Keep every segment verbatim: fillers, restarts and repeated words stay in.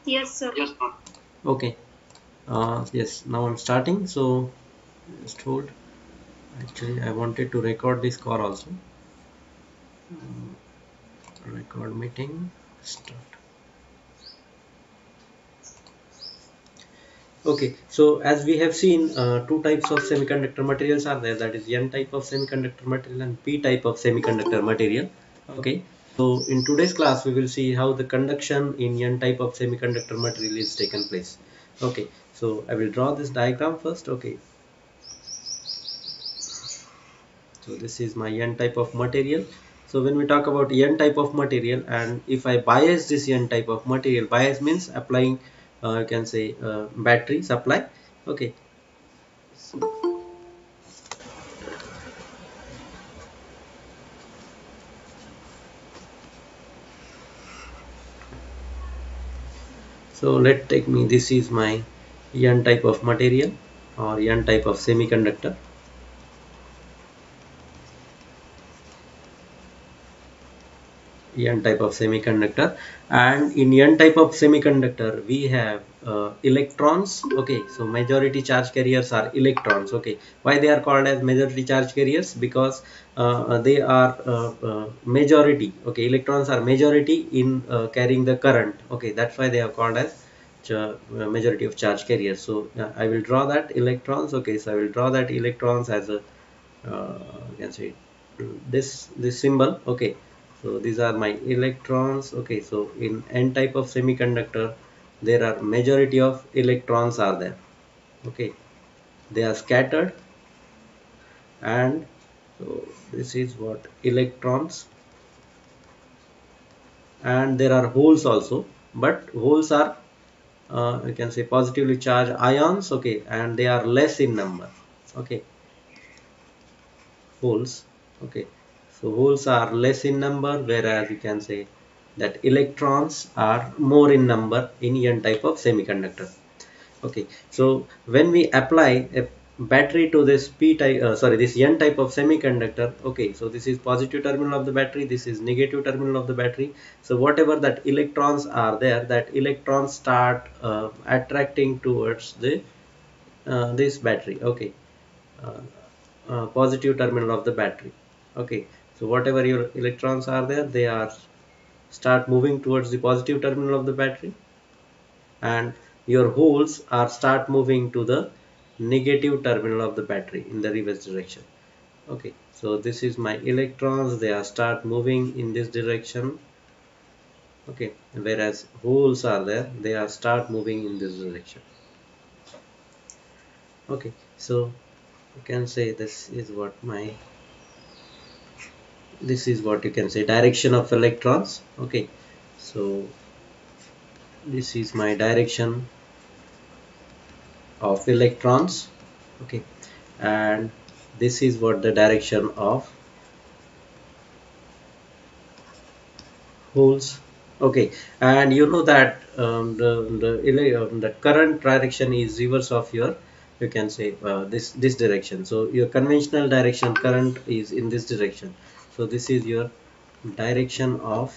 Yes, sir. Yes, sir. Okay. Uh, yes, now I'm starting. So just hold. Actually, I wanted to record this call also. Um, record meeting. Start. Okay. So as we have seen, uh, two types of semiconductor materials are there. That is N type of semiconductor material and P type of semiconductor material. Okay. So in today's class, we will see how the conduction in N type of semiconductor material is taken place. Okay. So I will draw this diagram first. Okay. So this is my N type of material. So when we talk about N type of material, and if I bias this N type of material, bias means applying, uh, you can say uh, battery supply. Okay. So, so let take me, this is my N type of material or N type of semiconductor. N type of semiconductor, and in N type of semiconductor we have uh, electrons. Okay, so majority charge carriers are electrons. Okay, why they are called as majority charge carriers? Because uh, they are uh, uh, majority. Okay, electrons are majority in uh, carrying the current. Okay, that's why they are called as uh, majority of charge carriers. So uh, I will draw that electrons. Okay, so I will draw that electrons as a uh, you can say this this symbol. Okay, so these are my electrons. Okay, so in N type of semiconductor there are majority of electrons are there. Okay, they are scattered, and so this is what electrons, and there are holes also, but holes are uh, you can say positively charged ions. Okay, and they are less in number. Okay, holes. Okay, so holes are less in number, whereas you can say that electrons are more in number in N type of semiconductor. Okay, so when we apply a battery to this p type uh, sorry this N type of semiconductor. Okay, so this is positive terminal of the battery, this is negative terminal of the battery. So whatever that electrons are there, that electrons start uh, attracting towards the uh, this battery. Okay, uh, uh, positive terminal of the battery. Okay, so whatever your electrons are there, they are start moving towards the positive terminal of the battery, and your holes are start moving to the negative terminal of the battery in the reverse direction. Okay, so this is my electrons, they are start moving in this direction. Okay, whereas holes are there, they are start moving in this direction. Okay, so you can say this is what my this is what you can say direction of electrons. Okay, so this is my direction of electrons. Okay, and this is what the direction of holes. Okay, and you know that um, the the, um, the current direction is reverse of your, you can say uh, this this direction. So your conventional direction current is in this direction. So this is your direction of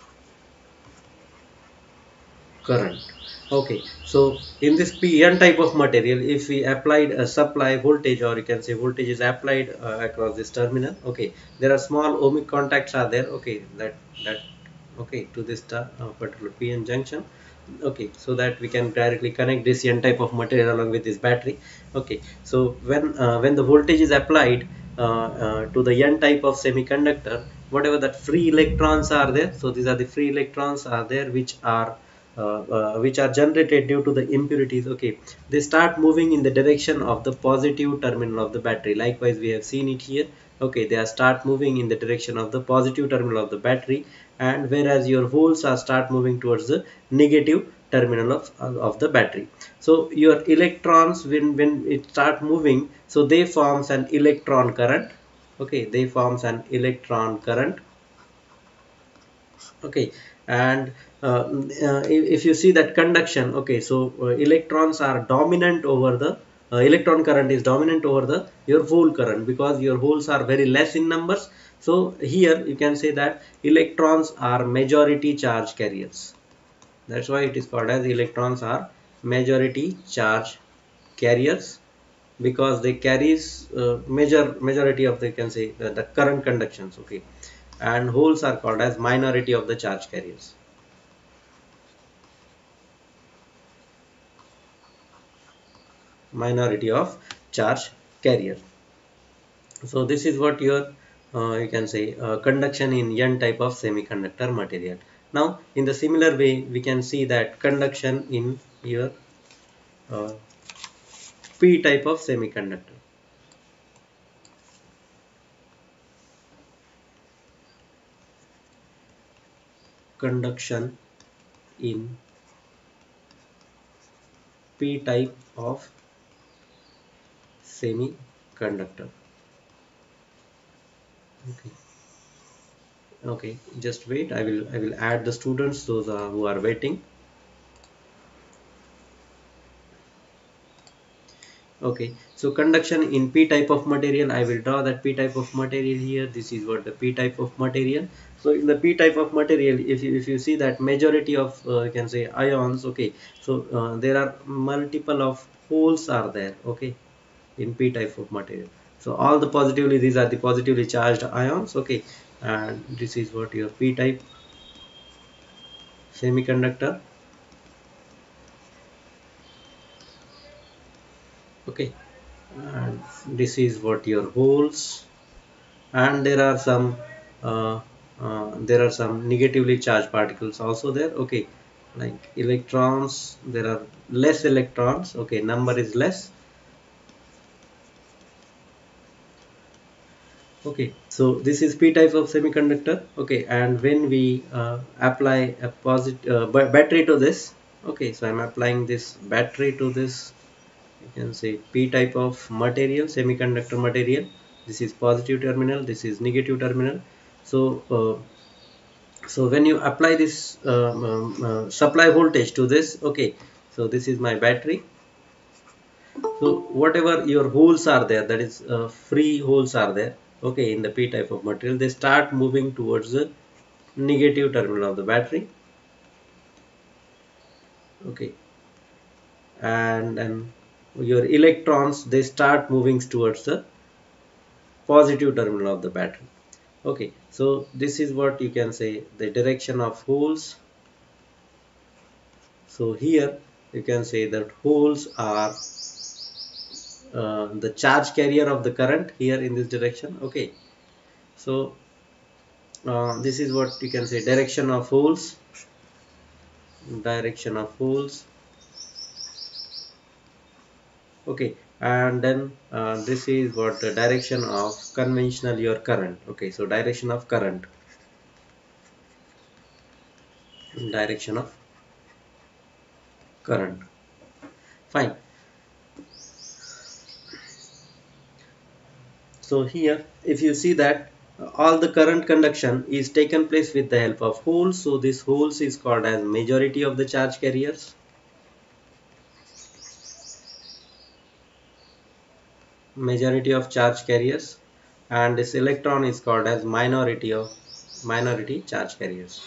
current. Okay, so in this P N type of material, if we applied a supply voltage, or you can say voltage is applied uh, across this terminal. Okay, there are small ohmic contacts are there. Okay, that that okay to this uh, particular P N junction. Okay, so that we can directly connect this N type of material along with this battery. Okay, so when uh, when the voltage is applied uh, uh, to the N type of semiconductor, whatever that free electrons are there, so these are the free electrons are there which are uh, uh, which are generated due to the impurities. Okay, they start moving in the direction of the positive terminal of the battery. Likewise, we have seen it here. Okay, they are start moving in the direction of the positive terminal of the battery, and whereas your holes are start moving towards the negative terminal of, of the battery. So your electrons, when when it start moving, so they forms an electron current. Okay, they forms an electron current. Okay, and uh, uh, if, if you see that conduction. Okay, so uh, electrons are dominant over the uh, electron current is dominant over the your hole current, because your holes are very less in numbers. So here you can say that electrons are majority charge carriers. That's why it is called as electrons are majority charge carriers, because they carries uh, major majority of the, can say, uh, the current conductions. Okay, and holes are called as minority of the charge carriers. Minority of charge carrier. So this is what your uh, you can say uh, conduction in N type of semiconductor material. Now in the similar way we can see that conduction in your uh, P type of semiconductor. Conduction in P type of semiconductor. Okay. Okay, just wait. I will I will add the students, those are, who are waiting. Okay, so conduction in P type of material, I will draw that P type of material here. This is what the P type of material. So in the P type of material, if you if you see that majority of uh, you can say ions. Okay, so uh, there are multiple of holes are there. Okay, in P type of material. So all the positively, these are the positively charged ions. Okay, and this is what your P type semiconductor. Okay, and this is what your holes, and there are some uh, uh, there are some negatively charged particles also there. Okay, like electrons, there are less electrons. Okay, number is less. Okay, so this is P type of semiconductor. Okay, and when we uh, apply a positive uh, battery to this. Okay, so I'm applying this battery to this, you can say, P type of material, semiconductor material. This is positive terminal, this is negative terminal. So uh, so when you apply this um, um, uh, supply voltage to this. Okay, so this is my battery. So whatever your holes are there, that is uh, free holes are there. Okay, in the P type of material, they start moving towards the negative terminal of the battery. Okay, and then your electrons, they start moving towards the positive terminal of the battery. Okay, so this is what you can say the direction of holes. So here you can say that holes are uh, the charge carrier of the current here in this direction. Okay, so uh, this is what you can say direction of holes. Direction of holes. Okay, and then uh, this is what the direction of conventional your current. Okay, so direction of current. Direction of current. Fine. So here if you see that uh, all the current conduction is taken place with the help of holes. So this holes is called as majority of the charge carriers. Majority of charge carriers, and this electron is called as minority of minority charge carriers.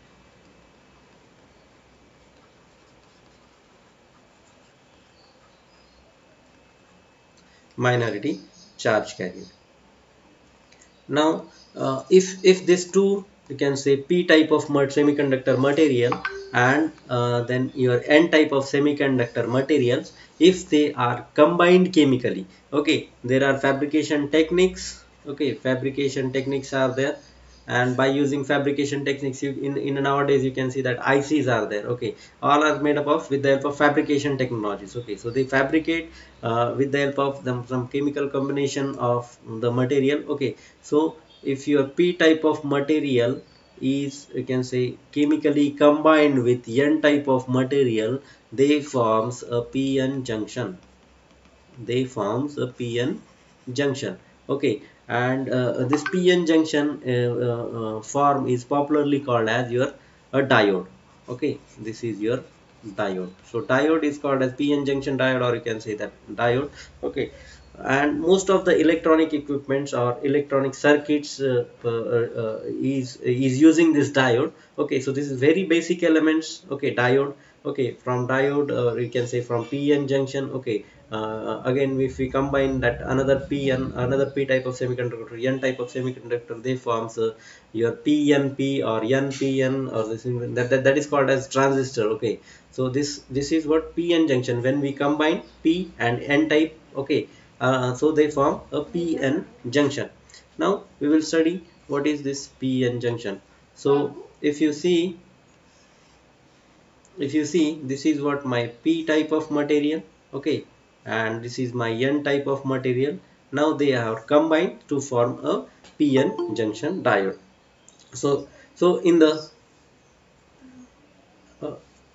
Minority charge carrier. Now uh, if if this two, you can say P type of semiconductor material and uh, then your N type of semiconductor materials, if they are combined chemically. Okay, there are fabrication techniques. Okay, fabrication techniques are there, and by using fabrication techniques, you, in in nowadays you can see that I Cs are there. Okay, all are made up of with the help of fabrication technologies. Okay, so they fabricate uh, with the help of them some chemical combination of the material. Okay, so if your P type of material is, you can say, chemically combined with N type of material, they forms a P N junction. They forms a P N junction. Okay, and uh, this P N junction uh, uh, uh, form is popularly called as your a diode. Okay, this is your diode. So diode is called as P N junction diode, or you can say that diode. Okay, and most of the electronic equipments or electronic circuits uh, uh, uh, is is using this diode. Okay, so this is very basic elements. Okay, diode. Okay, from diode, uh, we can say from P N junction. Okay, uh, again if we combine that another P N, another P type of semiconductor, N type of semiconductor, they forms uh, your P N P or N P N, or this that, that that is called as transistor. Okay, so this this is what P N junction. When we combine P and N type, okay, uh, so they form a P N junction. Now we will study what is this P N junction. So if you see, if you see, this is what my P type of material, okay, and this is my N type of material. Now they are combined to form a P N junction diode. So so in the uh,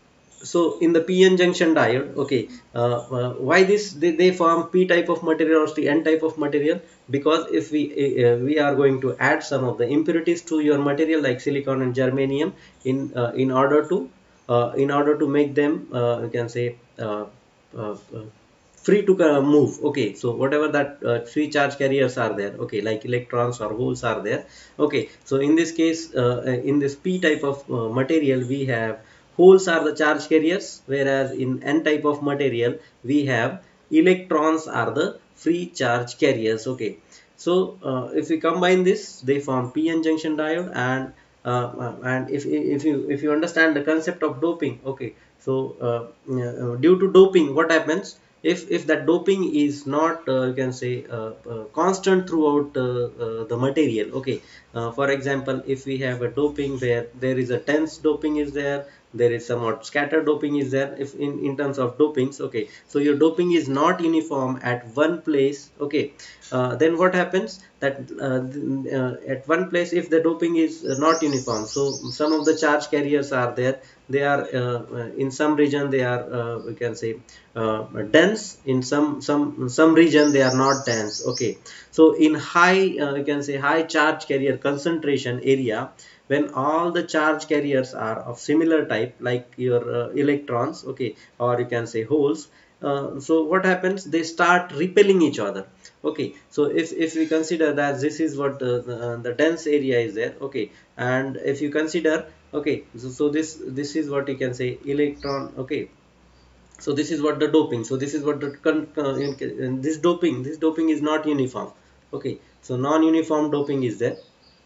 so in the P N junction diode, okay, uh, uh, why this they, they form P type of material or the N type of material? Because if we uh, we are going to add some of the impurities to your material like silicon and germanium in uh, in order to uh, in order to make them uh, you can say uh, uh, uh, free to uh, move. Okay, so whatever that uh, free charge carriers are there, okay, like electrons or holes are there. Okay, so in this case, uh, uh, in this P type of uh, material, we have holes are the charge carriers, whereas in N type of material we have electrons are the free charge carriers. Okay, so uh, if we combine this, they form P N junction diode. And uh, uh, and if if you if you understand the concept of doping, okay, so uh, uh, due to doping, what happens? If if that doping is not uh, you can say uh, uh, constant throughout uh, uh, the material. Okay, uh, for example, if we have a doping where there is a dense doping is there, there is somewhat scattered doping is there. If in in terms of dopings, okay, so your doping is not uniform at one place. Okay, uh, then what happens? That uh, uh, at one place, if the doping is uh, not uniform, so some of the charge carriers are there, they are uh, uh, in some region they are uh, we can say uh, dense, in some some some region they are not dense. Okay, so in high uh, you can say high charge carrier concentration area, when all the charge carriers are of similar type like your uh, electrons, okay, or you can say holes, uh, so what happens? They start repelling each other. Okay, so if if we consider that this is what the, the, the dense area is there. Okay, and if you consider, okay, so, so this this is what you can say electron. Okay, so this is what the doping, so this is what the uh, this doping this doping is not uniform. Okay, so non-uniform doping is there.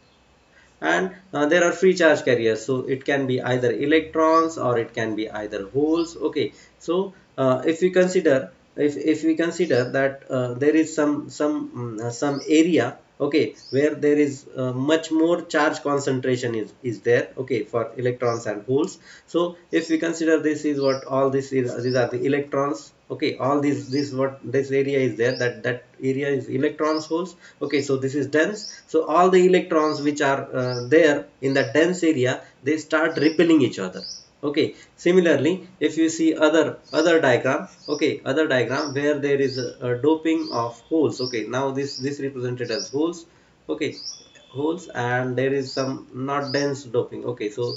And uh, there are free charge carriers, so it can be either electrons or it can be either holes. Okay, so uh, if we consider if, if we consider that uh, there is some some mm, uh, some area, okay, where there is uh, much more charge concentration is is there, okay, for electrons and holes. So if we consider this is what all this is, these are the electrons. Okay, all these this what this area is there, that that area is electrons, holes. Okay, so this is dense, so all the electrons which are uh, there in that dense area, they start repelling each other. Okay, similarly if you see other other diagram, okay, other diagram where there is a, a doping of holes. Okay, now this this represented as holes. Okay, holes, and there is some not dense doping. Okay, so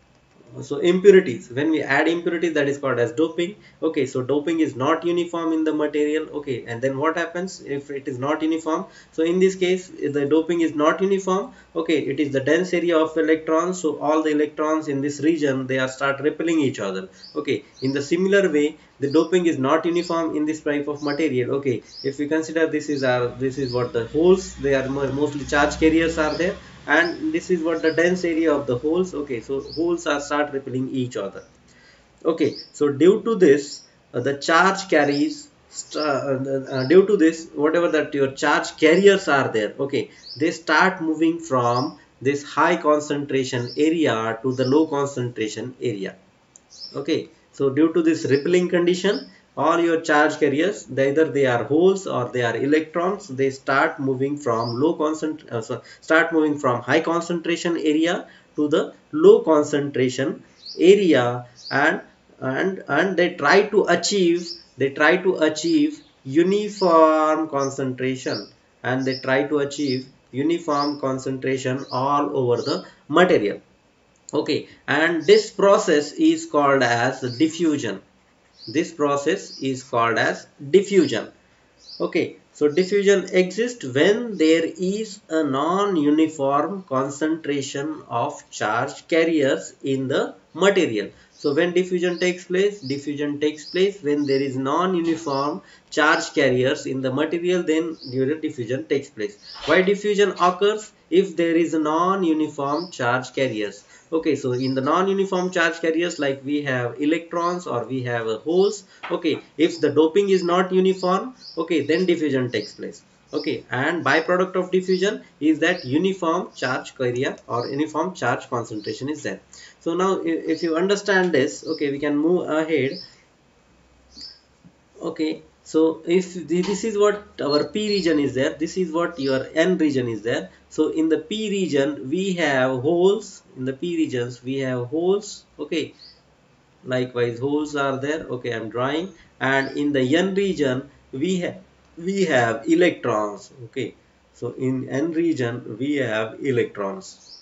so impurities, when we add impurities, that is called as doping. Okay, so doping is not uniform in the material. Okay, and then what happens if it is not uniform? So in this case, if the doping is not uniform, okay, it is the dense area of electrons, so all the electrons in this region, they are start repelling each other. Okay, in the similar way, the doping is not uniform in this type of material. Okay, if we consider this is our this is what the holes, they are mostly charge carriers are there, and this is what the dense area of the holes. Okay, so holes are start repelling each other. Okay, so due to this uh, the charge carries uh, uh, due to this, whatever that your charge carriers are there, okay, they start moving from this high concentration area to the low concentration area. Okay, so due to this rippling condition, all your charge carriers, either they are holes or they are electrons, they start moving from low concent uh, so start moving from high concentration area to the low concentration area. And and and they try to achieve they try to achieve uniform concentration, and they try to achieve uniform concentration all over the material. Okay, and this process is called as diffusion. This process is called as diffusion. Okay, So diffusion exists when there is a non-uniform concentration of charge carriers in the material. So when diffusion takes place, diffusion takes place when there is non-uniform charge carriers in the material, then during diffusion takes place. Why diffusion occurs? If there is a non-uniform charge carriers. Okay, so in the non-uniform charge carriers, like we have electrons or we have uh, holes. Okay, if the doping is not uniform, okay, then diffusion takes place. Okay, and byproduct of diffusion is that uniform charge carrier or uniform charge concentration is there. So now if you understand this, okay, we can move ahead. Okay, so if this is what our P region is there, this is what your N region is there. So in the P region we have holes. In the P regions we have holes. Okay, likewise holes are there. Okay, I'm drawing. And in the N region we have we have electrons. Okay, so in N region we have electrons.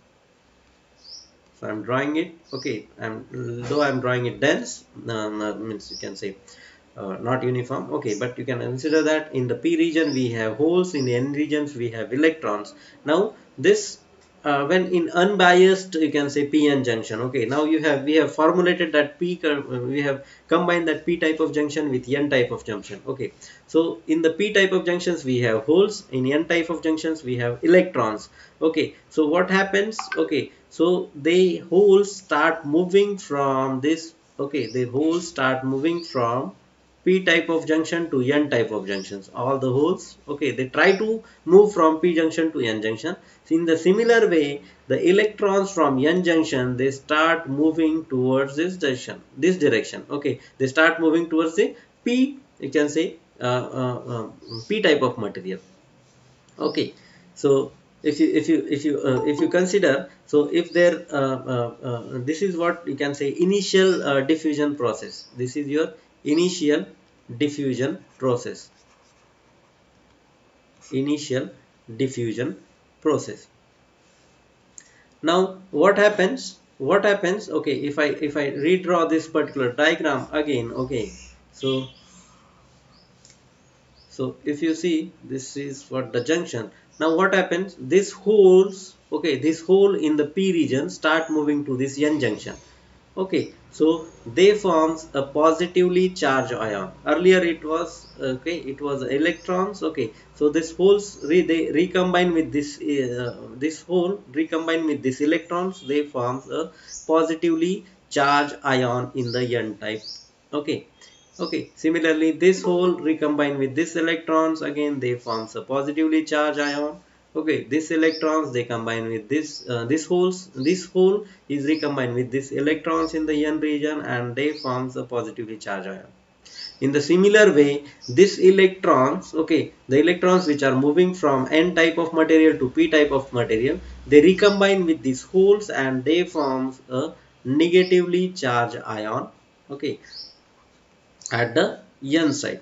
So I'm drawing it. Okay, I'm though I'm drawing it dense, um, means you can say uh, not uniform. Okay, but you can consider that in the P region we have holes, in the N regions we have electrons. Now this uh, when in unbiased, you can say P N junction. Okay, now you have we have formulated that P, we have combined that P type of junction with N type of junction. Okay, so in the P type of junctions we have holes, in N type of junctions we have electrons. Okay, so what happens? Okay, so the holes start moving from this. Okay, the holes start moving from P type of junction to N type of junctions. All the holes, okay, they try to move from P junction to N junction. So in the similar way, the electrons from N junction, they start moving towards this direction. This direction, okay, they start moving towards the P. You can say uh, uh, uh, P type of material. Okay, so if you if you if you uh, if you consider, so if there uh, uh, uh, this is what you can say initial uh, diffusion process. This is your initial diffusion process. Initial diffusion process. Now what happens? What happens? Okay, if I if I redraw this particular diagram again. Okay, so so if you see, this is what the junction. Now what happens? This holes, okay, this hole in the P region start moving to this N junction. Okay, so they forms a positively charged ion. Earlier it was, okay, it was electrons. Okay, so this holes re, they recombine with this uh, this hole recombine with this electrons. They forms a positively charged ion in the N type. Okay. Okay, similarly this hole recombine with this electrons, again they forms a positively charged ion. Okay, this electrons they combine with this uh, this holes this hole is recombined with this electrons in the N region, and they forms a positively charged ion. In the similar way, this electrons, okay, the electrons which are moving from N type of material to P type of material, they recombine with these holes and they forms a negatively charged ion. Okay, at the N side,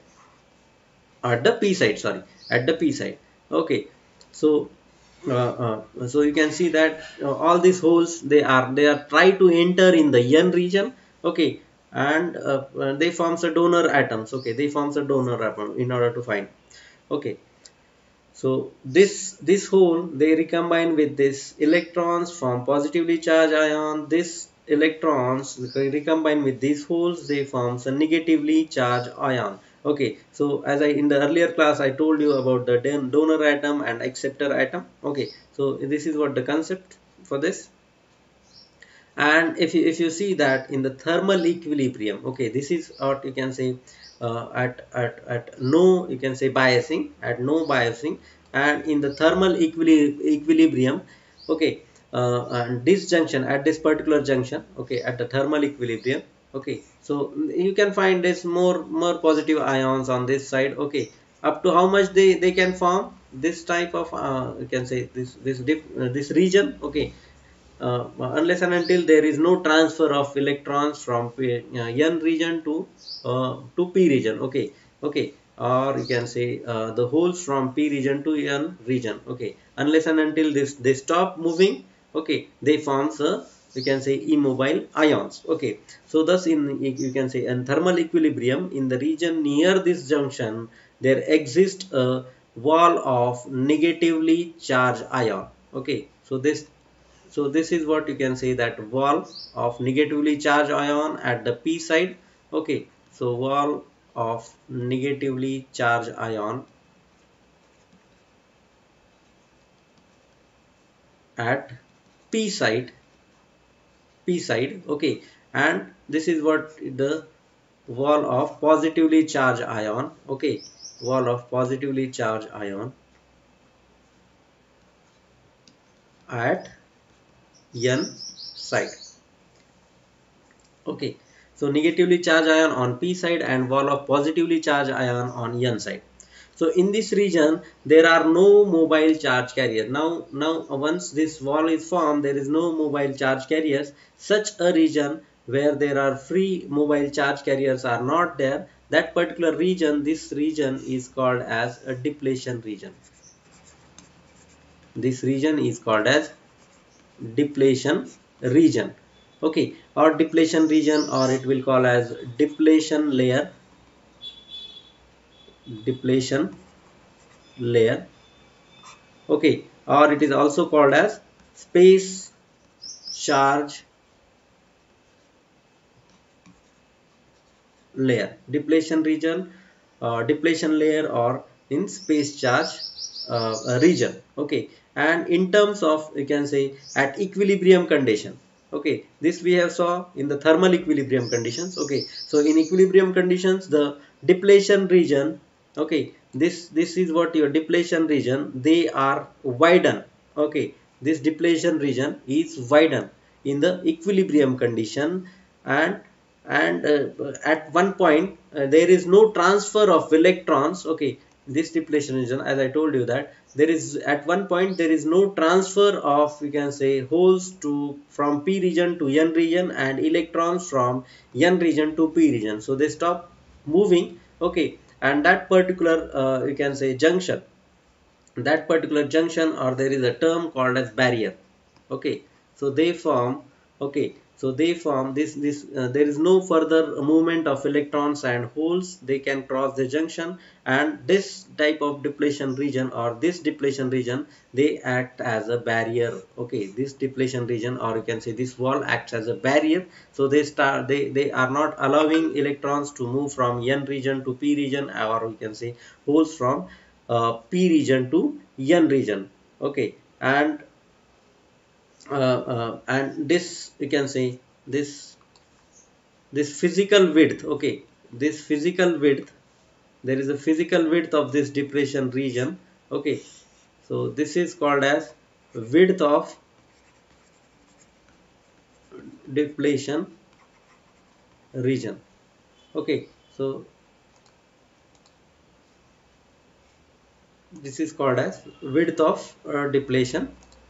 at the P side, sorry, at the P side. Okay, so uh, uh, so you can see that uh, all these holes, they are they are try to enter in the N region. Okay, and uh, uh, they forms a donor atoms. Okay, they forms a donor atom in order to find. Okay, so this this hole they recombine with this electrons from positively charged ion. This electrons recombine with these holes, they forms a negatively charged ion. Okay, so as I in the earlier class I told you about the donor atom and acceptor atom. Okay, so this is what the concept for this. And if you if you see that in the thermal equilibrium, okay, this is what you can say uh, at at at no, you can say biasing, at no biasing, and in the thermal equili equilibrium, okay, uh, and this junction, at this particular junction, okay, at the thermal equilibrium, okay, so you can find this more more positive ions on this side. Okay, up to how much they they can form this type of uh, you can say this this dip, uh, this region. Okay, uh, unless and until there is no transfer of electrons from P, uh, N region to uh, to P region. Okay, okay, or you can say uh, the holes from P region to N region. Okay, unless and until this they stop moving. Okay, they forms a, you can say, immobile ions. Okay, so thus in, you can say, in thermal equilibrium, in the region near this junction, there exists a wall of negatively charged ion. Okay, so this so this is what you can say, that wall of negatively charged ion at the p side. Okay, so wall of negatively charged ion at p side p side. Okay, and this is what the wall of positively charged ion. Okay, wall of positively charged ion at n side. Okay, so negatively charged ion on p side and wall of positively charged ion on n side. So in this region there are no mobile charge carrier. Now, now once this wall is formed, there is no mobile charge carriers. Such a region where there are free mobile charge carriers are not there. That particular region, this region is called as a depletion region. This region is called as depletion region. Okay, or depletion region, or it will call as depletion layer. Depletion layer. Okay, or it is also called as space charge layer. Depletion region, uh, depletion layer, or in space charge uh, region. Okay, and in terms of, you can say, at equilibrium condition. Okay, this we have saw in the thermal equilibrium conditions. Okay, so in equilibrium conditions, the depletion region, okay, this this is what your depletion region, they are widen. Okay, this depletion region is widen in the equilibrium condition, and and uh, at one point uh, there is no transfer of electrons. Okay, this depletion region, as I told you, that there is at one point there is no transfer of, we can say, holes to from p region to n region and electrons from n region to p region, so they stop moving. Okay, and that particular uh, you can say junction, that particular junction, or there is a term called as barrier. Okay, so they form. Okay, so they form this this uh, there is no further movement of electrons and holes, they can cross the junction, and this type of depletion region, or this depletion region, they act as a barrier. Okay, this depletion region, or you can say this wall, acts as a barrier. So they start they they are not allowing electrons to move from n region to p region, or we can say holes from uh, p region to n region. Okay, and uh, uh, and this, you can say, this this physical width. Okay, this physical width, there is a physical width of this depletion region. Okay, so this is called as width of depletion region. Okay, so this is called as width of uh, depletion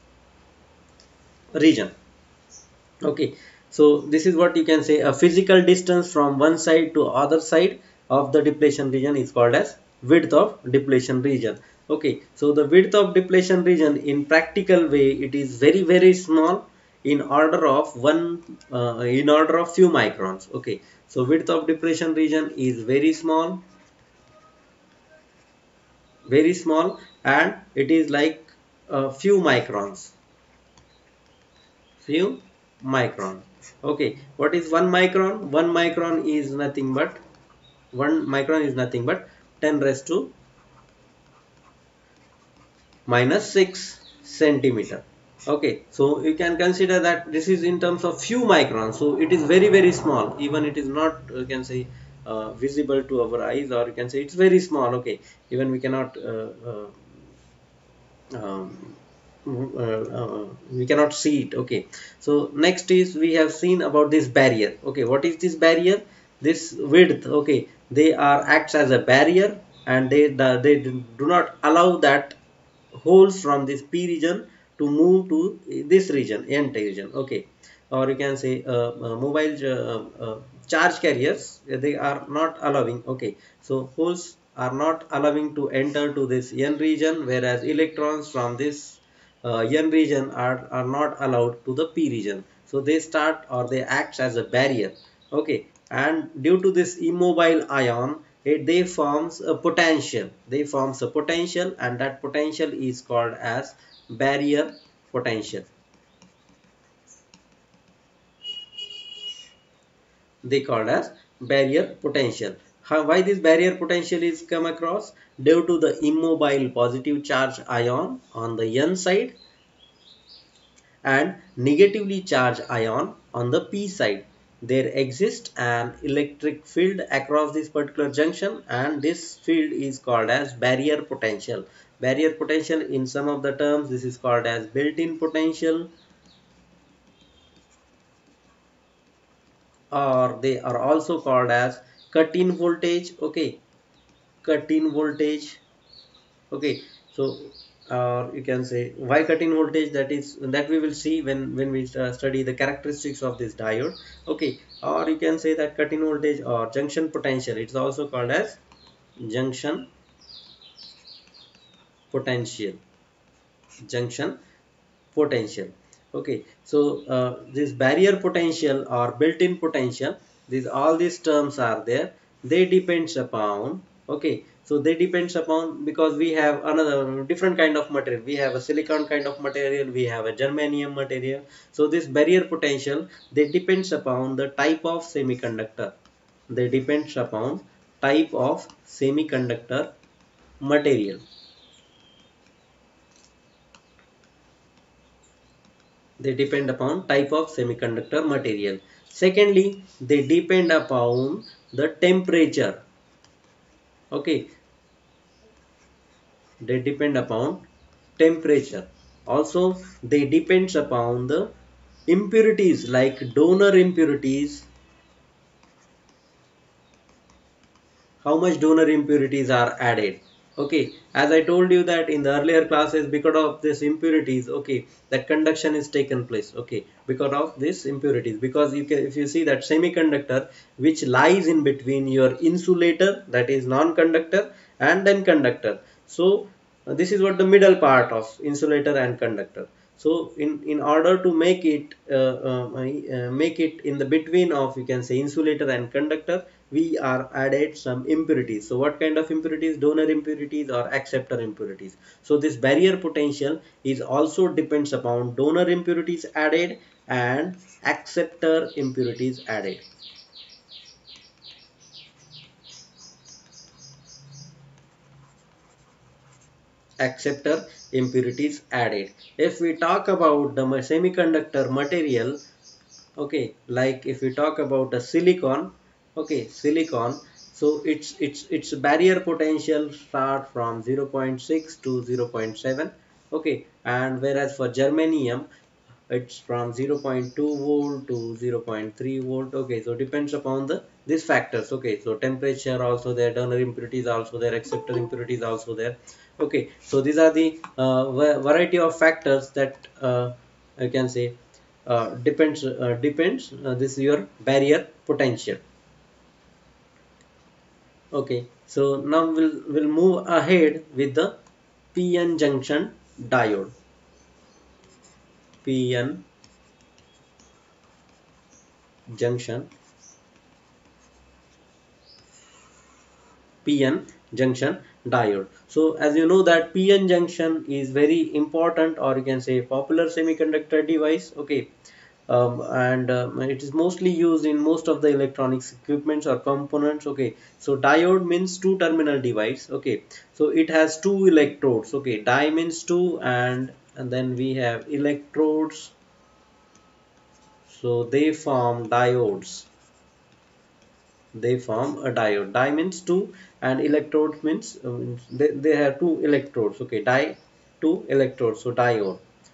region. Okay, so this is what you can say, a physical distance from one side to other side of the depletion region is called as width of depletion region. Okay, so the width of depletion region, in practical way, it is very very small, in order of one uh, in order of few microns. Okay, so width of depletion region is very small, very small, and it is like a few microns, few micron. Okay, what is one micron? One micron is nothing but one micron is nothing but ten raised to minus six centimeter. Okay, so you can consider that this is in terms of few microns, so it is very very small, even it is not, you can say, uh, visible to our eyes, or you can say it's very small. Okay, even we cannot uh, uh, um, uh, uh, we cannot see it. Okay, so next is, we have seen about this barrier. Okay, what is this barrier? This width, okay, they are acts as a barrier, and they the, they do not allow that holes from this p region to move to this region, n region. Okay, or you can say uh, uh, mobile uh, uh, charge carriers, they are not allowing. Okay, so holes are not allowing to enter to this n region, whereas electrons from this uh, n region are, are not allowed to the p region, so they start, or they act as a barrier. Okay, and due to this immobile ion, it, they forms a potential. They forms a potential, and that potential is called as barrier potential. They called as barrier potential. How, why this barrier potential is come across? Due to the immobile positive charge ion on the N side and negatively charged ion on the P side. There exists an electric field across this particular junction, and this field is called as barrier potential. Barrier potential, in some of the terms, this is called as built-in potential, or they are also called as cut-in voltage. Okay, cut-in voltage. Okay, so uh, you can say why cut-in voltage, that is that we will see when when we uh, study the characteristics of this diode. Okay, or you can say that cut-in voltage or junction potential, it's also called as junction potential. Junction potential. Okay, so uh, this barrier potential or built-in potential, these all these terms are there. They depends upon, okay, so they depends upon, because we have another different kind of material. We have a silicon kind of material, we have a germanium material. So this barrier potential, they depends upon the type of semiconductor. They depends upon type of semiconductor material. They depend upon type of semiconductor material. Secondly, they depend upon the temperature. Okay, they depend upon temperature. Also, they depends upon the impurities, like donor impurities. How much donor impurities are added? Okay, as I told you that in the earlier classes, because of this impurities, okay, that conduction is taken place. Okay, because of this impurities, because you can, if you see that semiconductor which lies in between your insulator, that is non-conductor, and then conductor. So uh, this is what the middle part of insulator and conductor. So in in order to make it uh, uh, uh, make it in the between of, you can say, insulator and conductor, we are added some impurities. So what kind of impurities? Donor impurities or acceptor impurities. So this barrier potential is also depends upon donor impurities added and acceptor impurities added. Acceptor impurities added. If we talk about the semiconductor material, okay, like if we talk about the silicon, okay, silicon, so its its its barrier potential start from zero point six to zero point seven. Okay, and whereas for germanium, it's from zero point two volt to zero point three volt. Okay, so depends upon the these factors. Okay, so temperature also there, donor impurities also there, acceptor impurities also there. Okay, so these are the uh, variety of factors that uh, I can say uh, depends uh, depends uh, this is your barrier potential. Okay, so now we'll we'll move ahead with the P N junction diode. P N junction P N junction diode. So as you know that P N junction is very important, or you can say popular semiconductor device. Okay, um, and uh, it is mostly used in most of the electronics equipments or components. Okay, so diode means two terminal device. Okay, so it has two electrodes. Okay, di means two, and and then we have electrodes, so they form diodes. They form a diode. Di means two, and electrode means um, they, they have two electrodes. Okay, di, two electrodes, so diode.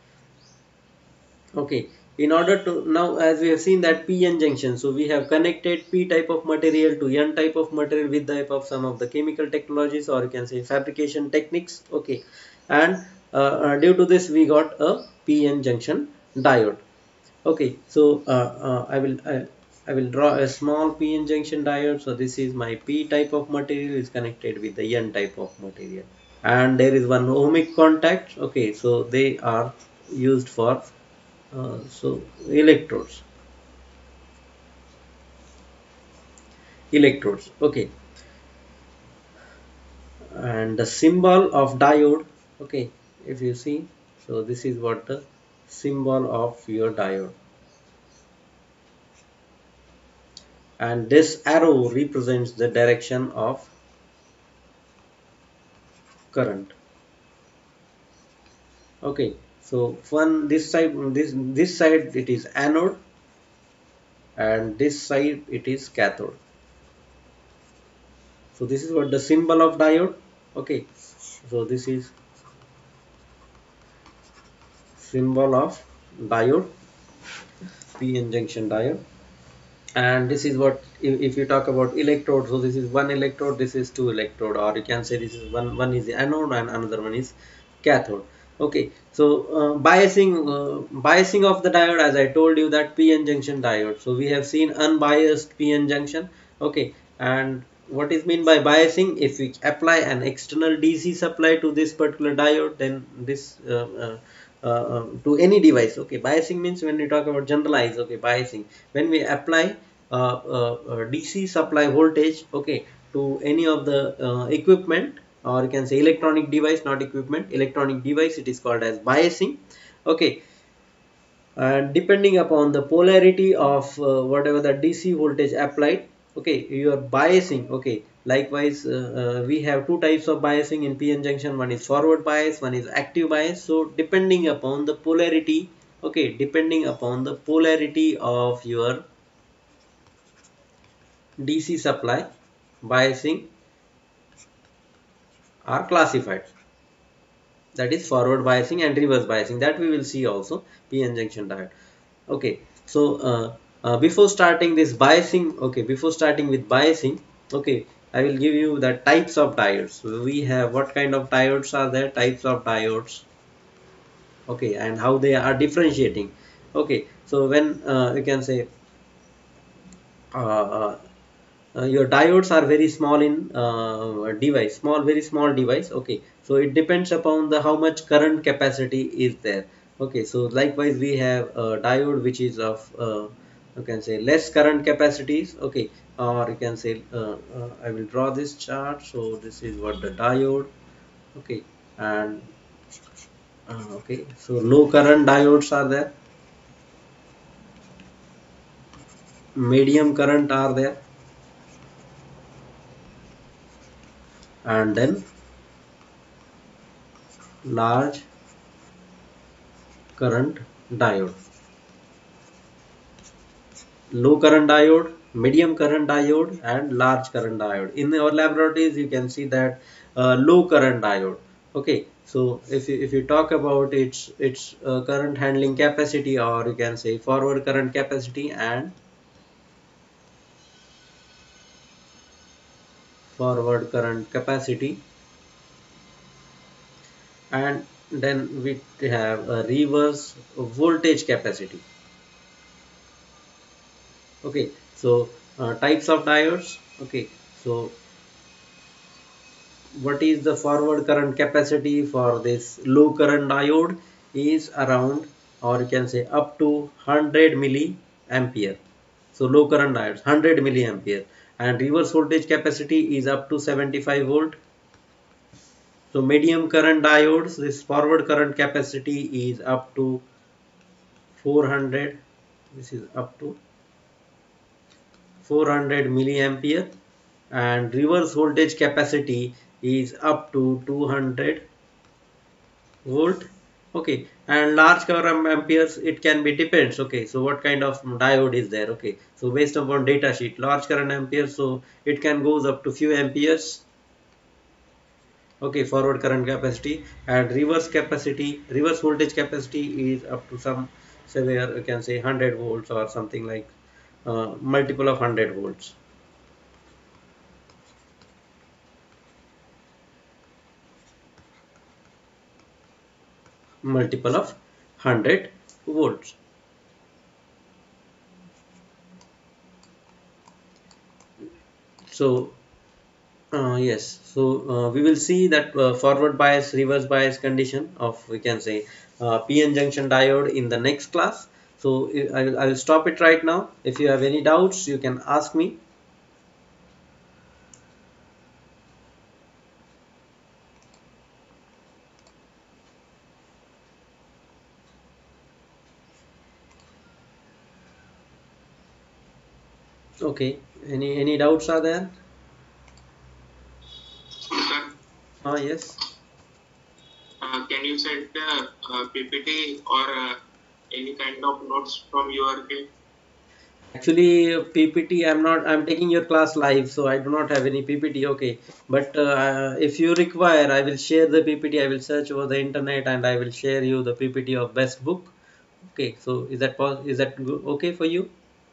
Okay, in order to, now as we have seen that P N junction, so we have connected P type of material to N type of material with the help of some of the chemical technologies, or you can say fabrication techniques. Okay, and uh, uh, due to this we got a P N junction diode. Okay, so uh, uh, I will I, I will draw a small P N junction diode. So this is my P type of material is connected with the N type of material, and there is one ohmic contact. Okay, so they are used for uh, so electrodes. Electrodes. Okay, and the symbol of diode, okay, if you see, so this is what the symbol of your diode, and this arrow represents the direction of current. Okay, so one this side, this this side it is anode, and this side it is cathode. So this is what the symbol of diode. Okay, so this is symbol of diode, p n junction diode. And this is what, if, if you talk about electrode, so this is one electrode, this is two electrode, or you can say this is one one is the anode and another one is cathode. Okay, so uh, biasing uh, biasing of the diode, as I told you, that p n junction diode. So we have seen unbiased p n junction. Okay, and what is mean by biasing? If we apply an external D C supply to this particular diode, then this uh, uh, uh, uh, to any device. Okay, biasing means when we talk about generalized, okay, biasing, when we apply uh, uh, uh, D C supply voltage, okay, to any of the uh, equipment, or you can say electronic device, not equipment, electronic device, it is called as biasing. Okay, and depending upon the polarity of uh, whatever the D C voltage applied, okay, you are biasing. Okay, likewise uh, uh, we have two types of biasing in p n junction. One is forward bias, one is active bias. So depending upon the polarity, okay, depending upon the polarity of your D C supply, biasing are classified. That is forward biasing and reverse biasing, that we will see also p n junction diode. Okay, so uh, uh, before starting this biasing, okay, before starting with biasing, okay, I will give you the types of diodes. So we have what kind of diodes are there, types of diodes, okay, and how they are differentiating. Okay, so when uh, you can say uh, uh, uh, your diodes are very small in uh, device, small, very small device. Okay, so it depends upon the how much current capacity is there. Okay, so likewise we have a diode which is of uh, you can say less current capacities. Okay, or you can say uh, uh, I will draw this chart. So this is what the diode. Okay, and uh, okay, so low current diodes are there, medium current are there, and then large current diode. Low current diode, medium current diode, and large current diode. In our laboratories, you can see that uh, low current diode. Okay, so if you, if you talk about its its uh, current handling capacity, or you can say forward current capacity and forward current capacity, and then we have a reverse voltage capacity. Okay, so uh, types of diodes. Okay, so what is the forward current capacity for this low current diode is around, or you can say up to one hundred milliampere. So low current diodes one hundred milliampere, and reverse voltage capacity is up to seventy-five volt. So medium current diodes, this forward current capacity is up to four hundred, this is up to four hundred milliampere, and reverse voltage capacity is up to two hundred volt. Okay, and large current amperes, it can be depends. Okay, so what kind of diode is there? Okay, so based upon data sheet, large current amperes, so it can goes up to few amperes. Okay, forward current capacity, and reverse capacity, reverse voltage capacity is up to some severe, you can say one hundred volts or something like uh, multiple of one hundred volts. Multiple of one hundred volts. So uh, yes, so uh, we will see that uh, forward bias, reverse bias condition of, we can say, uh, p n junction diode in the next class. So I will, I will stop it right now. If you have any doubts, you can ask me. Okay. Any any doubts are there? Sir, Ah, yes. uh, can you send the uh, P P T or uh, any kind of notes from your end? Actually, P P T, I'm not, I'm taking your class live, so I do not have any P P T. Okay. But uh, if you require, I will share the P P T. I will search over the internet and I will share you the P P T of best book. Okay. So is that pos- is that go- okay for you?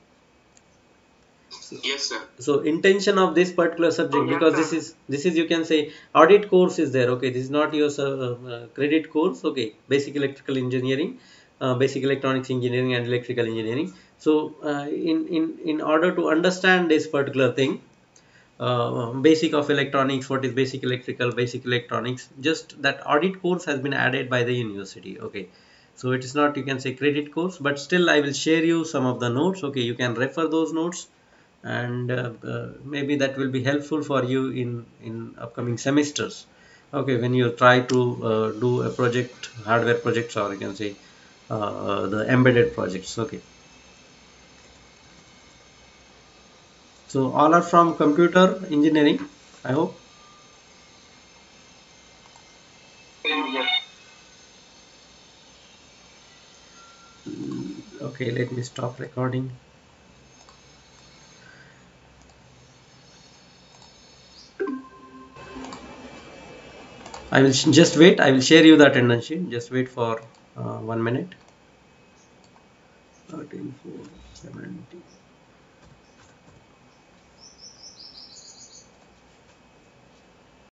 So, Yes, sir. so intention of this particular subject, oh, because yes, this is this is you can say audit course is there. Okay, this is not your uh, uh, credit course. Okay, basic electrical engineering, uh, basic electronics engineering and electrical engineering. So uh, in in in order to understand this particular thing, uh, basic of electronics, what is basic electrical, basic electronics, just that audit course has been added by the university. Okay, so it is not, you can say, credit course, but still I will share you some of the notes. Okay, you can refer those notes, and uh, uh, maybe that will be helpful for you in in upcoming semesters. Okay, when you try to uh, do a project, hardware projects, or you can say uh, the embedded projects. Okay, so all are from computer engineering, I hope. Yes. Okay, let me stop recording. I will just wait. I will share you the attendance sheet. Just wait for uh, one minute. thirteen, four, seventy.